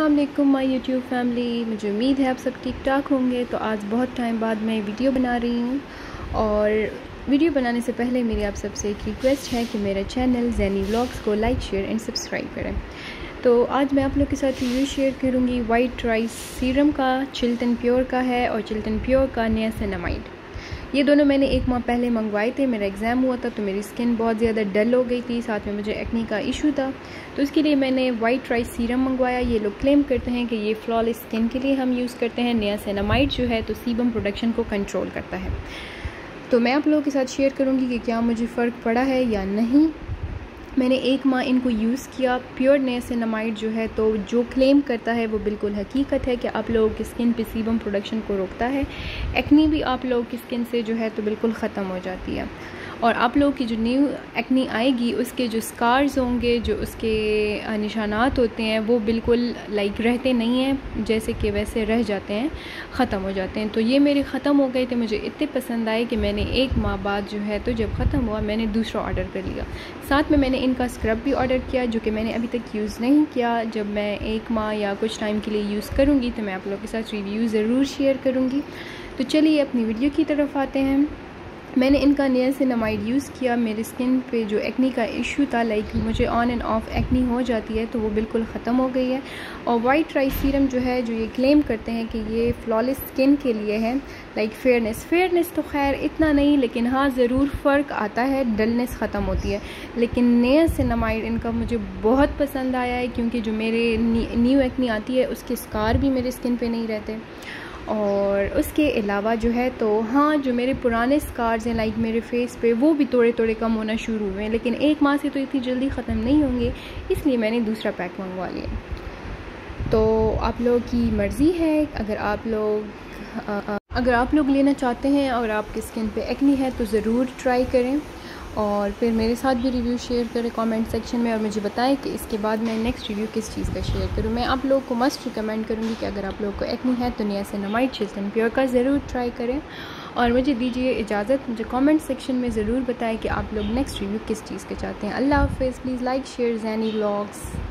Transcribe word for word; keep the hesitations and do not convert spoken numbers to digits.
अस्सलाम वालेकुम my YouTube family. मुझे उम्मीद है आप सब ठीक ठाक होंगे। तो आज बहुत टाइम बाद मैं वीडियो बना रही हूँ और वीडियो बनाने से पहले मेरी आप सबसे एक रिक्वेस्ट है कि मेरा चैनल ज़ैनी व्लॉग्स को लाइक शेयर एंड सब्सक्राइब करें। तो आज मैं आप लोग के साथ रिव्यू शेयर करूँगी वाइट राइस सीरम का। चिल्टन प्योर का है और चिल्टन प्योर का नियासिनामाइड। ये दोनों मैंने एक माह पहले मंगवाए थे। मेरा एग्ज़ाम हुआ था तो मेरी स्किन बहुत ज़्यादा डल हो गई थी, साथ में मुझे एक्नी का इशू था, तो इसके लिए मैंने वाइट राइस सीरम मंगवाया। ये लोग क्लेम करते हैं कि ये फ्लॉलेस स्किन के लिए हम यूज़ करते हैं। नियासिनामाइड जो है तो सीबम प्रोडक्शन को कंट्रोल करता है। तो मैं आप लोगों के साथ शेयर करूँगी कि क्या मुझे फ़र्क पड़ा है या नहीं। मैंने एक माह इनको यूज़ किया। प्योर नियासिनामाइड जो है तो जो क्लेम करता है वो बिल्कुल हकीकत है कि आप लोगों की स्किन पे सीबम प्रोडक्शन को रोकता है। एक्नी भी आप लोगों की स्किन से जो है तो बिल्कुल ख़त्म हो जाती है और आप लोगों की जो न्यू एक्नी आएगी उसके जो स्कार्स होंगे, जो उसके निशानात होते हैं वो बिल्कुल लाइक रहते नहीं हैं, जैसे कि वैसे रह जाते हैं, ख़त्म हो जाते हैं। तो ये मेरे ख़त्म हो गए थे। मुझे इतने पसंद आए कि मैंने एक माह बाद जो है तो जब ख़त्म हुआ मैंने दूसरा ऑर्डर कर लिया। साथ में मैंने इनका स्क्रब भी ऑर्डर किया जो कि मैंने अभी तक यूज़ नहीं किया। जब मैं एक माह या कुछ टाइम के लिए यूज़ करूँगी तो मैं आप लोगों के साथ रिव्यू ज़रूर शेयर करूँगी। तो चलिए अपनी वीडियो की तरफ आते हैं। मैंने इनका नियासिनामाइड यूज़ किया। मेरी स्किन पे जो एक्नी का इशू था, लाइक मुझे ऑन एंड ऑफ एक्नी हो जाती है, तो वो बिल्कुल ख़त्म हो गई है। और वाइट राइस सीरम जो है जो ये क्लेम करते हैं कि ये फ्लॉलेस स्किन के लिए है, लाइक फेयरनेस फेयरनेस तो खैर इतना नहीं, लेकिन हाँ ज़रूर फ़र्क आता है, डलनेस ख़त्म होती है। लेकिन नियासिनामाइड इनका मुझे बहुत पसंद आया है क्योंकि जो मेरे न्यू एक्नी आती है उसके स्कार भी मेरी स्किन पे नहीं रहते। और उसके अलावा जो है तो हाँ, जो मेरे पुराने स्कार्स हैं लाइक मेरे फेस पे, वो भी थोड़े थोड़े कम होना शुरू हुए हैं, लेकिन एक माह से तो इतनी जल्दी ख़त्म नहीं होंगे, इसलिए मैंने दूसरा पैक मंगवा लिया। तो आप लोगों की मर्ज़ी है। अगर आप लोग आ, अगर आप लोग लेना चाहते हैं और आपकी स्किन पे एक्नी है तो ज़रूर ट्राई करें और फिर मेरे साथ भी रिव्यू शेयर करें कमेंट सेक्शन में और मुझे बताएं कि इसके बाद मैं नेक्स्ट रिव्यू किस चीज़ का शेयर करूं। मैं आप लोगों को मस्ट रिकमेंड करूंगी कि अगर आप लोगों को एक्नी है तो नियासिनामाइड चिल्टन प्योर का ज़रूर ट्राई करें। और मुझे दीजिए इजाज़त, मुझे कमेंट सेक्शन में ज़रूर बताएं कि आप लोग नेक्स्ट रिव्यू किस चीज़ के चाहते हैं। अल्लाह हाफ़िज़। Please like share Zainy vlogs.